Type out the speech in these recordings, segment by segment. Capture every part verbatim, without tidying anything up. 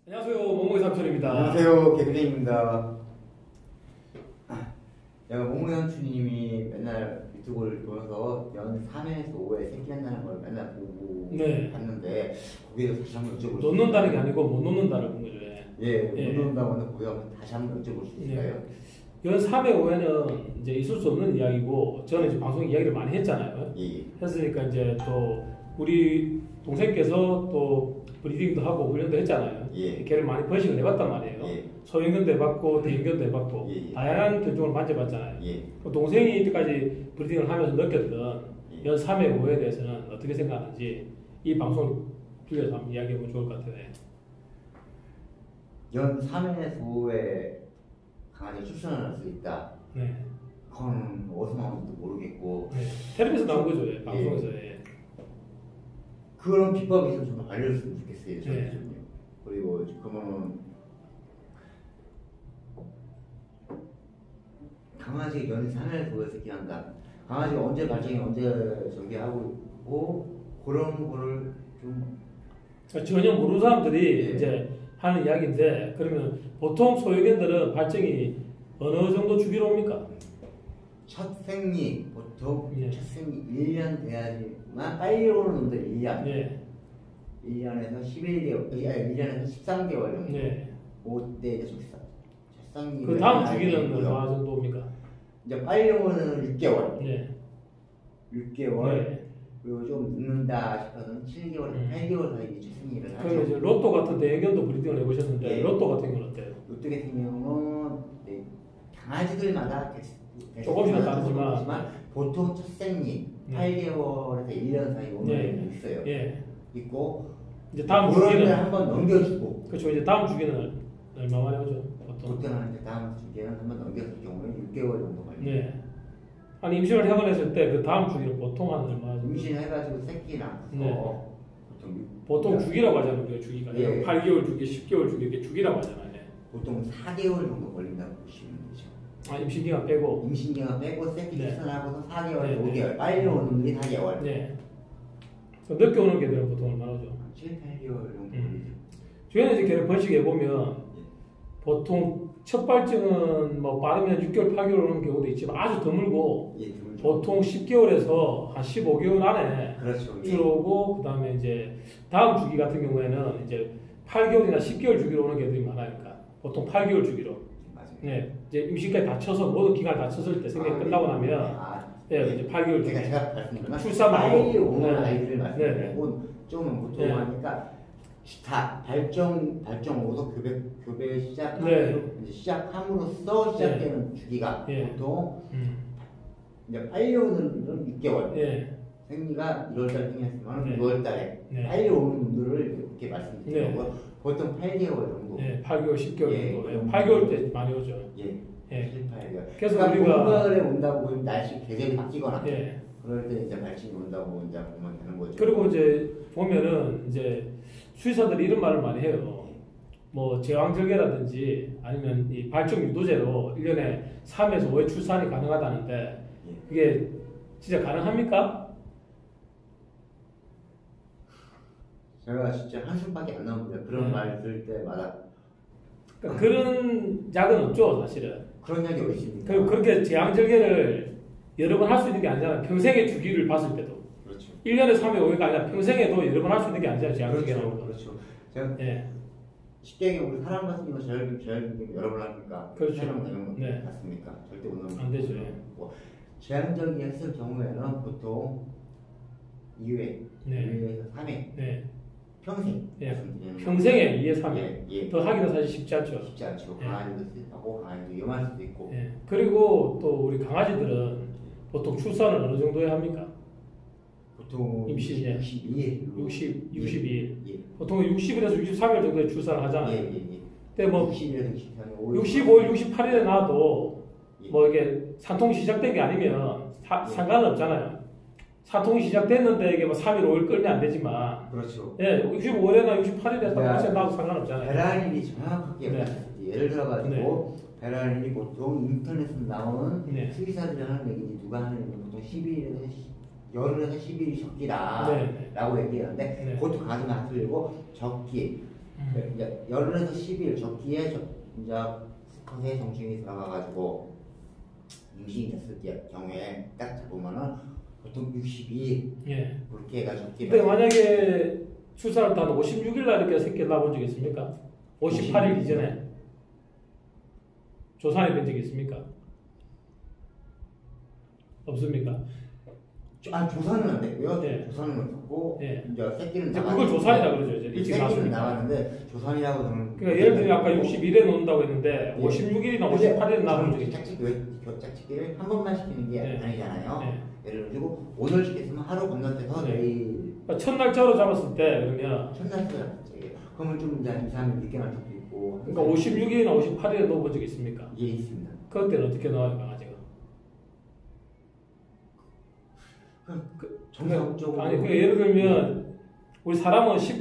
안녕하세요, 몽몽이 삼촌입니다. 안녕하세요, 개빈입니다. 제가 몽몽이 삼촌님이 맨날 유튜브를 보면서 연 삼 회에서 오 회 새끼 난다는 걸 맨날 보고 네. 봤는데 거기에서 다시 한번 여쭤볼 수 놓는다는 게 아니고 못 놓는다는 거죠. 예, 예. 못 놓는다고 하는데 거기 한번 다시 한번 여쭤볼 수 있을까요? 네. 연 삼 회, 오 회는 이제 있을 수 없는 이야기고, 저는 이제 방송 이야기를 많이 했잖아요. 예. 했으니까 이제 또 우리 동생께서 또 브리딩도 하고 훈련도 했잖아요. 예. 개를 많이 번식을 해봤단 말이에요. 예. 소형견도 해봤고 대형견도 해봤고 예. 다양한 견종을 만져봤잖아요. 예. 그 동생이 이때까지 브리딩을 하면서 느꼈던 예. 연 삼 회, 오 회에 대해서는 어떻게 생각하는지 이 방송을 통해서 한번 이야기해보면 좋을 것 같아요. 연 삼 회에서 오 회 강아지 출산을 할 수 있다. 네. 그건 어디서 나오는지도 모르겠고 네. 텔레비에서 나온 거죠, 예. 방송에서. 예. 그런 비법이 있으면 좀 알려줬으면 좋겠어요. 저는 네. 좀요. 그리고 그러면 강아지 연 삼 회에서 오 회 새끼 한다. 강아지가 언제 발정이 언제 전개하고 있고 그런 거를 좀 그러니까 전혀 모르는 사람들이 예. 이제 하는 이야기인데, 그러면 보통 소형견들은 발정이 어느 정도 주기로 옵니까? 첫 생리 보통 예. 첫 생리 일 년 돼야지만 빨리 오는 놈들 일 년 네. 일 년에서 십일 개월 아니 일 년에서 십삼 개월 정도 네. 그때 이제 좀 비싸 첫 생리 그 다음 주기는 얼마 정도 옵니까? 이제 빨리 오는 육 개월 네. 육 개월 네. 그리고 좀 늦는다 싶어서는 칠 개월, 음. 팔 개월 사이에 첫 생리를 그럼 이제 하죠. 로또 같은 대형견도 브리딩을 해보셨는데, 예. 로또 같은 경우는 어때요? 롯데 같은 경우는 네, 강아지들마다 백- 조금씩은 백색마다 다르지만, 조금이지만 보통 첫 생리 네. 팔 개월에서 일 년 사이 오는 네. 애도 있어요. 예. 있고 이제 다음 그런 데 주기는, 한번 넘겨주고 그렇죠. 이제 다음 주기는 얼마 만에 오죠? 보통. 보통은 이제 다음 주기에는 한번 넘겼을 경우에 육 개월 정도 걸려요. 네. 아니, 임신을 해보냈을 때 그 다음 주기는 보통 한 얼마 정도? 임신해가지고 새끼 낳아서 네. 보통 육- 보통 주기라고 하잖아요. 우리가 주기가. 예. 팔 개월 주기, 십 개월 주기 이렇게 주기라고 하잖아요. 예. 보통 사 개월 정도 걸린다고 보시면 되죠. 아, 임신 기간 빼고. 임신 기간 빼고 새끼 네. 출산하고서 사 개월, 네, 오 네. 개월 빨리 오는 놈들이 사 개월 네. 그럼 늦게 오는 개들은 보통 얼마나 오죠? 칠, 팔 개월 정도 음. 걸리죠. 주변에 이제 개를 번식해 보면 예. 보통 첫 발정은 뭐 빠르면 육 개월, 팔 개월 오는 경우도 있지만 아주 드물고 예, 드물죠. 보통 십 개월에서 한 십오 개월 안에 그렇죠. 예. 주로 오고, 그 다음에 이제 다음 주기 같은 경우에는 이제 팔 개월이나 십 개월 주기로 오는 개들이 많으니까 보통 팔 개월 주기로. 맞아요. 네. 이제 임신까지 다 쳐서 모든 기간 다 쳤을 때 생각이 아, 끝나고 예. 나면 아, 예, 이제 팔 개월 주기. 그러니까 제가 말씀드리면 출산 말고. 빨리 오는 네. 아이들을 네. 말씀드리고 좀 보통 네. 하니까 다 발정 발정 오도 교배 교배 시작 네. 이제 시작함으로써 시작되는 주기가 네. 보통 음. 이제 빨리 오는 놈들은 육 개월 예. 생리가 일월 달에 생겼으면 네. 유월 달에 네. 빨리 오는 놈들을 이렇게 말씀드리는 네. 거고요. 보통 팔 개월 정도. 예, 팔 개월, 십 개월 예, 정도. 예, 그럼- 팔 개월 때 많이 오죠. 예. 예. 칠, 팔 개월. 그래서 그러니까 우리가 봄가을에 온다고 보면 날씨 계절이 바뀌거나 예. 그럴 때 이제 발진이 온다고 이제 보면 되는 거죠. 그리고 이제 보면은 이제 수의사들이 이런 말을 많이 해요. 뭐 제왕절개라든지 아니면 이 발정 유도제로 일 년에 삼에서 오 회 출산이 가능하다는데 예. 그게 진짜 가능합니까? 제가 진짜 한숨밖에 안 나옵니다. 그런 네. 말 들을 때마다 그러니까 그런 약은 없죠, 사실은. 그런 약이 어디 있습니까? 그리고 그렇게 제왕절개를 여러 번 할 수 있는 게 아니잖아요. 평생의 주기를 봤을 때도. 그렇죠. 일 년에 삼 회, 오 회가 아니라 평생에도 여러 번 할 수 있는 게 아니잖아요, 제왕절개라는 그렇죠. 건. 그렇죠. 제가 예. 쉽게 얘기하면 우리 사람 같은 경우 저혈 저혈 여러 번 합니까? 그렇죠. 촬영 되는 거 네. 맞습니까? 절대 오는 안 되죠. 예. 제한적이 했을 경우에는 보통 이 회, 네. 이 회에서 삼 회 네. 평생 예. 말씀드리는 평생에 이 회, 삼 회. 예, 예. 더 하기는 사실 쉽지 않죠. 쉽지 않죠. 예. 강아지도 있고 강아지도 위험할 수도 있고 예. 그리고 또 우리 강아지들은 보통 출산을 어느 정도에 합니까? 보통 임신, 예. 육십이 일 육십, 육십이 일. 예. 보통 육십 일에서 육십삼 일 정도에 출산을 예, 하잖아요. 예, 예. 근데 뭐 육십일에서 육십삼 일, 육십오 일, 육십팔 일에 나와도 예. 뭐 이게 산통이 시작된 게 아니면 사, 예. 상관은 없잖아요. 산통이 시작됐는데 이게 뭐 삼 일, 오 일 끌면 안 되지만 그렇죠. 예, 육십오 일이나 육십팔 일에 네. 나와도 상관없잖아요. 베라닐이 정확하게 네. 말했을 때 예를 들어가지고 베라닐이 보통 인터넷에 나오는 네. 수의사들이 하는 얘기지 누가 하는 얘기는 보통 십이 일에서 열흘에서 십 일이 적기다 네. 라고 얘기하는데 네. 그것도 가슴 안 틀리고 적기 음. 이제 열에서 십일 적기에 저, 이제 수컷의 정신이 들어가가지고 임신이 됐을 때 경우에 딱 잡으면은 보통 육십이 예. 그렇게 해가지고 근데 만약에 출산을 단 오십육 일 날 이렇게 새끼 낳아본 적 있습니까? 오십팔 일 이전에 조산이 된 적이 있습니까? 없습니까? 아 조산은 안 되고요. 예. 조산은 없고 예. 이제 새끼는 이제 그걸 조산이라고 그러죠. 이제 일찍 새끼는 낳았으니까. 나가는데 조산이라고 저는 그러니까 예를 들면 아까 육십일에 놓는다고 했는데 예. 오십육 일이나 오십팔 일에 낳은 적이 저는 있죠. 짝짓기 왜 짝짓기를 한 번만 시키는 게 네. 아니잖아요. 네. 예를 들고 오늘 시켰으면 하루 건너뛰어서 네. 내일 그러니까 첫날짜로 잡았을 때 그러면 첫날 또 짝짓기. 그러면 좀 이제 이 사람이 늦게 날 수도 있고. 그러니까 오십육 일이나 오십팔 일에 넣어본 적이 있습니까? 예 있습니다. 그때는 어떻게 넣어요 강아지가? 그 정상적으로 아니 그 예를 들면 우리 사람은 십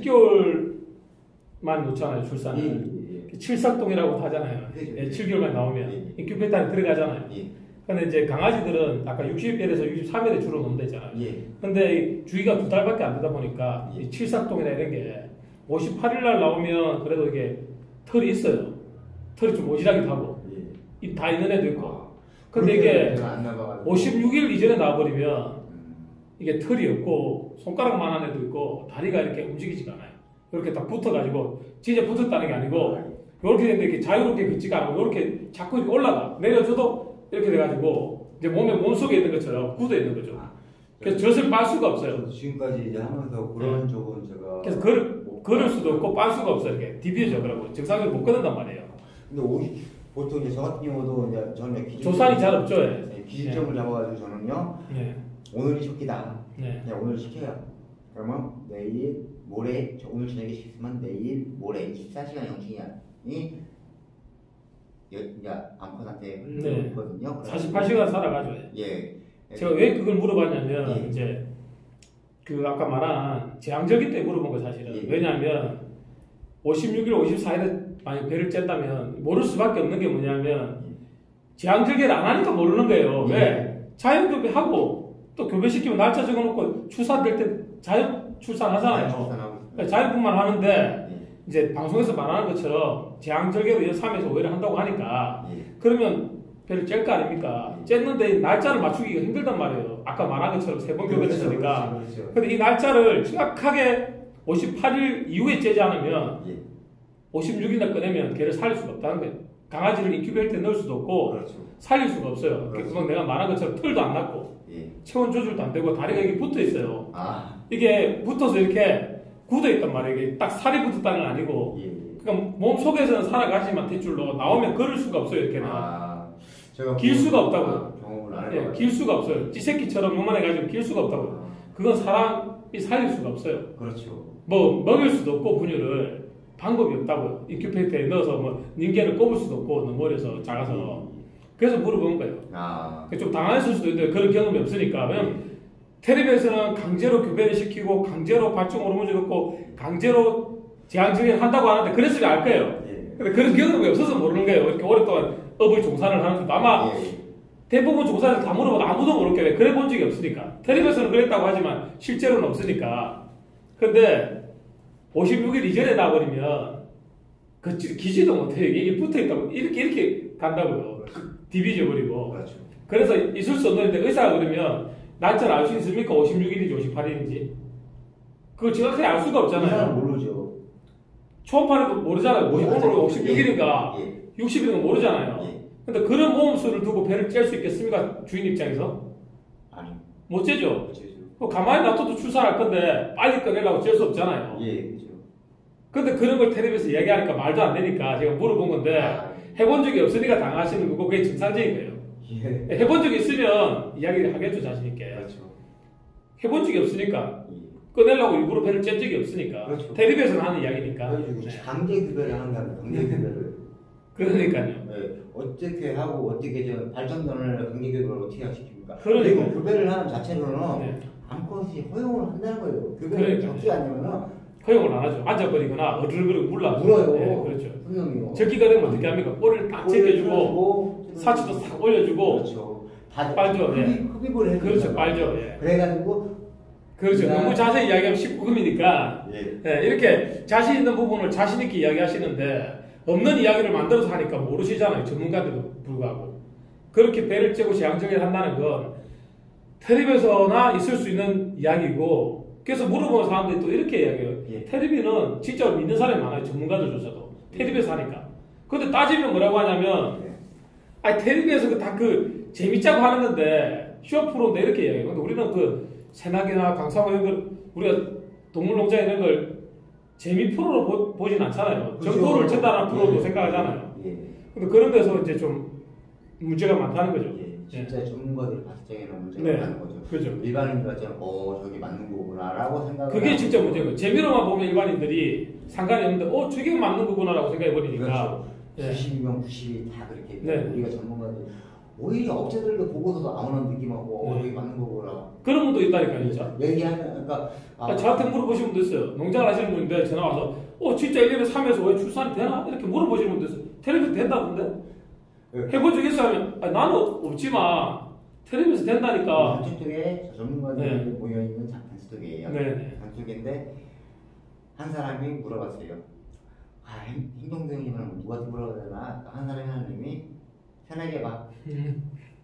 개월만 놓잖아요 출산을. 예, 예, 칠삭동이라고 하잖아요. 그죠. 예, 칠 개월만 나오면 예. 인큐베이터에 들어가잖아요. 예. 근데 이제 강아지들은 아까 육십 일에서 육십삼 일에 주로 놓는다잖아요. 예. 근데 이 주기가 두 달밖에 안 되다 보니까 예. 이 칠삭동이나 이런 게 오십팔 일 날 나오면 그래도 이게 털이 있어요. 털이 좀 오지라기도 하고 예. 입 다 있는 애도 있고. 아, 근데 그렇게 이게 제가 안 나가가지고. 오십육 일 이전에 나와버리면 음. 이게 털이 없고 손가락만한 애도 있고 다리가 이렇게 움직이지가 않아요. 이렇게 딱 붙어가지고 진짜 붙었다는 게 아니고 이렇게 되는데 이렇게 자유롭게 걷지가 않고 이렇게 자꾸 이렇게 올라가 내려줘도 이렇게 돼가지고 이제 몸에 몸속에 있는 것처럼 굳어 있는 거죠. 그래서 젖을 빨 수가 없어요. 저도 지금까지 이제 하면서 그런 쪽은 제가 그래서 걸, 걸을 수도 없고 빨 수가 없어요. 이렇게 디비져 그러고 정상적으로 못 걷는단 말이에요. 근데 오십 보통 이제 저 같은 경우도 이제 저는 기준 조산이 잘 없죠. 예. 네, 기준점을 잡아가지고 저는요 네. 오늘이 좋기다. 네. 그냥 오늘 시켜요. 그러면 내일 모레 저 오늘 저녁에 시켰으면 내일 모레 이십사 시간 영신이 이제 암컷한테 흘러있거든요. 네. 사십팔 시간 살아가죠. 예. 제가 왜 그걸 물어봤냐면 예. 이제 그 아까 말한 제왕절기 때 물어본 거 사실은. 예. 왜냐하면 오십육 일, 오십사 일에 만약 배를 쬐다면 모를 수밖에 없는 게 뭐냐면 제왕절개를 안 하니까 모르는 거예요. 예. 왜? 자연교배하고 또 교배시키면 날짜 적어놓고 출산될 때 자연 출산하잖아요. 출산하고 그러니까 자연분만 하는데 예. 이제 방송에서 말하는 것처럼 제왕절개로 삼에서 오 일을 한다고 하니까 예. 그러면 배를 뗄 거 아닙니까? 쬐는데 날짜를 맞추기가 힘들단 말이에요. 아까 말한 것처럼 세 번 교배를 그렇죠, 했으니까. 그렇죠, 그렇죠. 근데 이 날짜를 정확하게 오십팔 일 이후에 째지 않으면 예. 오십육 일날 꺼내면 걔를 살릴 수가 없다는 거예요. 강아지를 인큐베이터에 넣을 수도 없고 그렇죠. 살릴 수가 없어요. 그렇죠. 그건 내가 말한 것처럼 털도 안 났고 예. 체온 조절도 안 되고 다리가 이렇게 붙어 있어요. 아. 이게 붙어서 이렇게 굳어 있단 말이에요. 이게 딱 살이 붙었다는 건 아니고 예. 그러니까 몸 속에서는 살아가지만 대줄로 나오면 걸을 수가 없어요. 이렇게는. 아. 제가 길 수가 그- 없다고요. 아, 경험을 안 예, 해봐요. 길 수가 없어요. 찌새끼처럼 요만해가지고 길 수가 없다고요. 그건 사람이 살릴 수가 없어요. 그렇죠. 뭐 먹일 수도 없고 분유를 방법이 없다고요. 인큐베이터에 넣어서 뭐 닌게를 꼽을 수도 없고 너무 어려서 작아서 그래서 물어본 거예요. 아. 좀 당황했을 수도 있는데 그런 경험이 없으니까. 왜냐면 텔레비에서는 강제로 교배를 시키고 강제로 발정 호르몬을 넣고 강제로 제왕절개를 한다고 하는데 그랬으면 알 거예요. 예. 근데 그런 경험이 없어서 모르는 거예요. 이렇게 오랫동안 업을 종사를 하는데 아마 예. 대부분 종사를 다 물어봐도 아무도 모를 거예요. 그래 본 적이 없으니까. 텔레비에서는 그랬다고 하지만 실제로는 없으니까. 근데 오십육 일 이전에 나버리면 그 기지도 못해요. 이게 붙어있다고 이렇게 이렇게 간다고요. 디비져 버리고. 그렇죠. 그래서 있을 수 없는데 의사가 그러면 날짜를 알 수 있습니까? 오십육 일인지 오십팔 일인지 그걸 정확하게 알 수가 이 사람 없잖아요. 모르죠. 초음파에도 모르잖아요. 오늘 오십육 일인가 예. 육십 일인가 모르잖아요. 예. 근데 그런 모험수를 두고 배를 뗄 수 있겠습니까? 주인 입장에서? 아니. 못 째죠. 그렇죠. 그 가만히 놔둬도 출산할 건데 빨리 꺼내려고 뗄 수 없잖아요. 예. 그렇죠. 근데 그런 걸 텔레비에서 얘기하니까 말도 안 되니까 제가 물어본 건데 아, 해본 적이 없으니까 당하시는 거고 그게 정상적인 거예요. 예. 해본 적이 있으면 이야기를 하겠죠 자신 있게. 그렇죠. 해본 적이 없으니까 예. 꺼내려고 일부러 배를 짠 적이 없으니까. 그렇죠. 텔레비에서는 하는 이야기니까. 그래가지고 네. 강제 급여를 한다는 강제 급여를. 그러니까요. 네. 어떻게 하고 어떻게 저 발전전을 강제 급여를 어떻게 시킵니까? 그러니까요. 그리고 급여를 하는 자체로는 네. 암컷이 허용을 한다는 거예요. 급여를 그러니까요. 적지 않으면은 허용을 안 하죠. 앉아버리거나 어르르르 물라. 물어요. 네, 그렇죠. 분명히요. 적기가 되면 어떻게 합니까? 볼을 딱 제껴주고 사치도 싹 올려주고 그렇죠. 다 빨죠. 예. 흡입, 흡입을 해. 그렇죠. 빨죠. 예. 그래가지고 그렇죠. 너무 자세히 이야기하면 십구 금이니까 예. 예, 이렇게 자신 있는 부분을 자신 있게 이야기하시는데 없는 이야기를 만들어서 하니까 모르시잖아요. 전문가들도 불구하고. 그렇게 배를 째고 재앙정리를 한다는 건 텔레비에서나 있을 수 있는 이야기고, 그래서 물어보는 사람들이 또 이렇게 이야기해요. 예. 텔레비는 진짜 믿는 사람이 많아요. 전문가들조차도. 텔레비에서 하니까. 근데 따지면 뭐라고 하냐면, 예. 아니 텔레비에서 다 그 재밌자고 하는 건데 쇼 프로인데 이렇게 이야기해요. 근데 우리는 그 새나기나 강사마 이런 걸 우리가 동물농장 이런 걸 재미 프로로 보, 보진 않잖아요. 그렇죠. 정보를 전달하는 프로도 예. 생각하잖아요. 예. 근데 그런 데서 이제 좀 문제가 많다는 거죠. 예. 진짜 전문가들이 봤을 때에는 문제가 네. 많은 거죠. 그죠. 일반인들한테는 어 저기 맞는 거구나라고 생각을 그게 하고 진짜 문제인 거예요. 재미로만 보면 일반인들이 상관이 없는데 어 저게 맞는 거구나라고 생각해 버리니까. 그렇죠. 예. 구십이면 구십이 다 그렇게 네. 우리가 전문가들 오히려 업체들도 보고서도 아무런 느낌하고 어 네. 저기 맞는 거구나 그런 분도 있다니까 진짜. 얘기하면 그러니까 아, 저한테 물어보시는 분도 있어요. 농장을 하시는 분인데 전화 와서 어 진짜 일 년에 삼에서 왜 출산이 되나? 이렇게 물어보시는 분도 있어요. 텔레비에서 된다던데? 네. 해본 적 있어 하면 아니, 나는 없지만 텔레비에서 된다니까. 단축에 전문가들이 네. 모여있는 단축이에요. 네. 단축인데 한 사람이 물어봤어요. 아 행- 행동교육이면 누구한테 물어봐야 되나? 한 사람이 하나님이 편하게 봐. 음.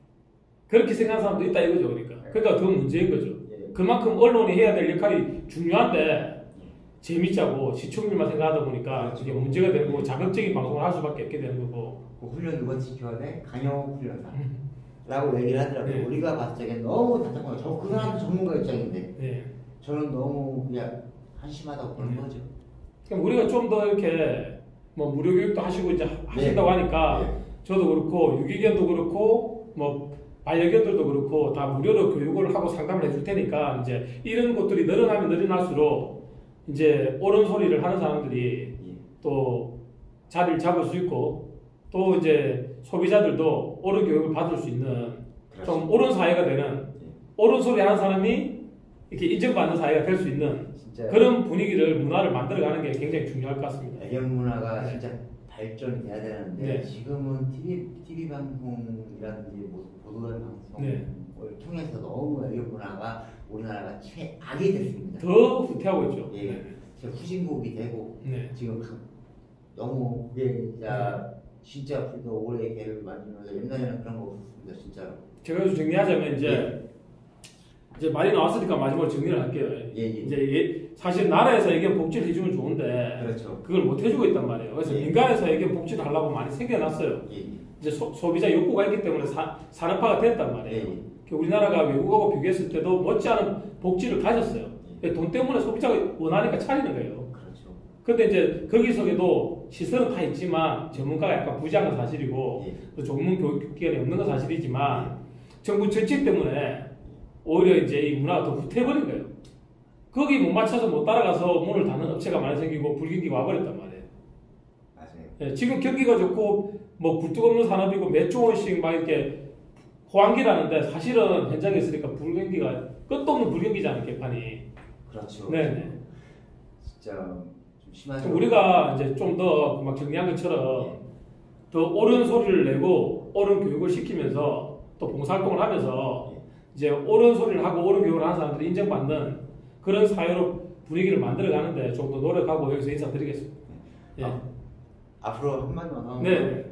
그렇게 생각하는 사람도 있다 이거죠. 그러니까. 그러니까 더 문제인 거죠. 예. 그만큼 언론이 해야 될 역할이 중요한데 재밌자고 시청률만 생각하다 보니까 이게 문제가 되는 거고 자극적인 방송을 할 수밖에 없게 되는 거고. 그 훈련 누가 지켜야 돼? 강영 훈련사. 라고 얘기를 하더라고요. 네. 우리가 봤을 적엔 너무 답답한 거예요. 저 그 사람도 전문가 입장인데 네. 저는 너무 그냥 한심하다고 보는 네. 거죠. 그럼 우리가 좀 더 이렇게 뭐 무료 교육도 하시고 이제 하신다고 네. 하니까 네. 저도 그렇고 유기견도 그렇고 뭐 반려견들도 그렇고 다 무료로 교육을 하고 상담을 해줄 테니까 이제 이런 것들이 늘어나면 늘어날수록 이제 옳은 소리를 하는 사람들이 예. 또 자리를 잡을 수 있고 또 이제 소비자들도 옳은 교육을 받을 수 있는 좀 옳은 사회가 되는 예. 옳은 소리 하는 사람이 이렇게 인정받는 사회가 될 수 있는 진짜 그런 분위기를 문화를 만들어가는 게 굉장히 중요할 것 같습니다. 애견 문화가 네. 진짜 발전이 돼야 되는데 네. 지금은 티비 티비 방송이라든지 뭐 보도된 방송을 네. 통해서 너무 애견 문화가 우리나라가 최악이 됐습니다. 더 후퇴하고 있죠. 예. 네. 진짜 후진국이 되고 네. 지금 그- 너무 그게 진짜 진짜 우리가 올해 개를 만들면서 옛날에는 그런 거 없었습니다 진짜로. 제가 좀 정리하자면 이제 이제 말이 나왔으니까 마지막으로 정리를 할게요. 예, 예. 이제 이게 사실 나라에서 애견 복지를 해주면 좋은데 그렇죠. 그걸 못 해주고 있단 말이에요. 그래서 예. 민간에서 애견 복지를 하려고 많이 생겨났어요. 예. 이제 소, 소비자 욕구가 있기 때문에 사, 산업화가 됐단 말이에요. 예. 그 우리나라가 외국하고 비교했을 때도 못지않은 복지를 가졌어요. 돈 때문에 소비자가 원하니까 차리는 거예요. 그렇죠. 근데 이제 거기서도 시설은 다 있지만 전문가가 약간 부재한 건 사실이고 예. 또 전문 교육기관이 없는 건 사실이지만 정부 정책 때문에 오히려 이제 이 문화가 더 후퇴해버린 거예요. 거기 못 맞춰서 못 따라가서 문을 닫는 업체가 많이 생기고 불경기가 와버렸단 말이에요. 맞아요. 예, 지금 경기가 좋고 뭐 굴뚝 없는 산업이고 몇 조 원씩 막 이렇게 호황기라는데 사실은 현장에 있으니까 불경기가 끝도 없는 불경기잖아요, 개판이. 그렇죠. 네네. 진짜 좀 심하죠. 좀 우리가 이제 좀 더 막 정리한 것처럼 더 옳은 소리를 내고 옳은 교육을 시키면서 또 봉사활동을 하면서 이제 옳은 소리를 하고 옳은 교육을 하는 사람들이 인정받는 그런 사회로 분위기를 만들어가는데 좀 더 노력하고 여기서 인사드리겠습니다. 예. 아, 앞으로 한마디만 하면 네.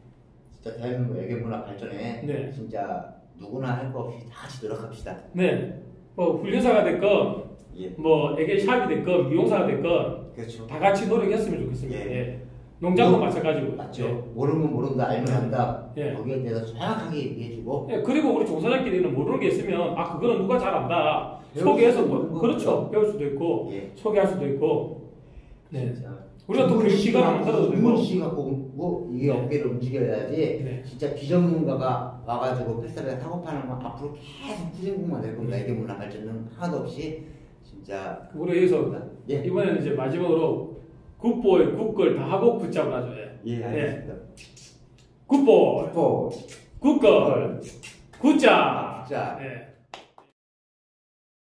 진짜 대한민국 애견문화 발전에 네. 진짜 누구나 할 거 없이 다 같이 노력합시다. 네. 뭐 훈련사가 됐건 예. 뭐 애견샵이 됐건 미용사가 됐건 그렇죠. 다 같이 노력했으면 좋겠습니다. 예. 예. 농장도 뭐, 마찬가지고. 맞죠. 모르면 모른다, 알면 안다. 예. 거기에 대해서 정확하게 얘기해주고. 예, 그리고 우리 종사자끼리는 모르는 게 있으면 아 그거는 누가 잘 안다 배울 소개해서 수도 뭐, 있는 그렇죠 거고요. 배울 수도 있고 예. 소개할 수도 있고 네. 진짜. 우리가 또 교육기관 안 만들어도 되고 전문씨 갖고 뭐 이게 네. 업계를 움직여야지. 네. 진짜 비전문가가 와가지고 뱃살에 사고 파는 건 앞으로 계속 후진국만 될 겁니다. 애견문화 발전은 하나도 없이 진짜. 우리 여기서 예. 이번에는 이제 마지막으로 굿볼 굿걸 다 하고 굿잡을 하죠. 예. 예, 알겠습니다. 굿볼 굿볼. 굿걸 굿잡 자. 예.